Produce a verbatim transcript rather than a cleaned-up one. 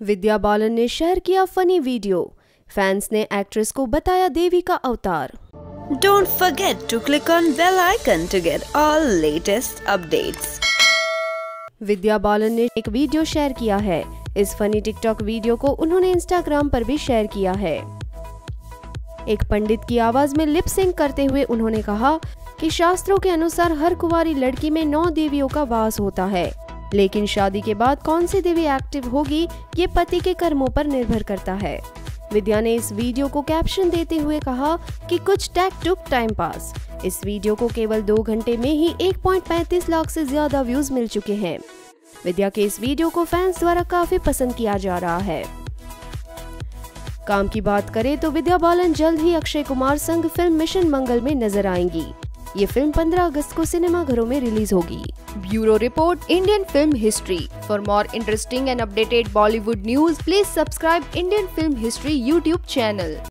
विद्या बालन ने शेयर किया funny video. Fans ने एक्ट्रेस को बताया देवी का अवतार। Don't forget to click on bell icon to get all latest updates. Vidya Balan ने एक वीडियो शेयर किया है। इस फनी टिकटॉक वीडियो को उन्होंने इंस्टाग्राम पर भी शेयर किया है। एक पंडित की आवाज में लिप सिंक करते हुए उन्होंने कहा कि शास्त्रों के अनुसार हर कुंवारी लड़की में नौ देवियों का वास होता है, लेकिन शादी के बाद कौन सी देवी एक्टिव होगी ये पति के कर्मों पर निर्भर करता है। विद्या ने इस वीडियो को कैप्शन देते हुए कहा कि कुछ टैग टुक टाइम पास। इस वीडियो को केवल दो घंटे में ही एक पॉइंट पैंतीस लाख से ज्यादा व्यूज मिल चुके हैं। विद्या के इस वीडियो को फैंस द्वारा काफी पसंद किया जा रहा है। काम की बात करें तो विद्या बालन जल्द ही अक्षय कुमार संग फिल्म मिशन मंगल में नजर आएंगी। ये फिल्म पंद्रह अगस्त को सिनेमाघरों में रिलीज होगी। Bureau report, Indian film history. For more interesting and updated Bollywood news, please subscribe Indian film history YouTube channel.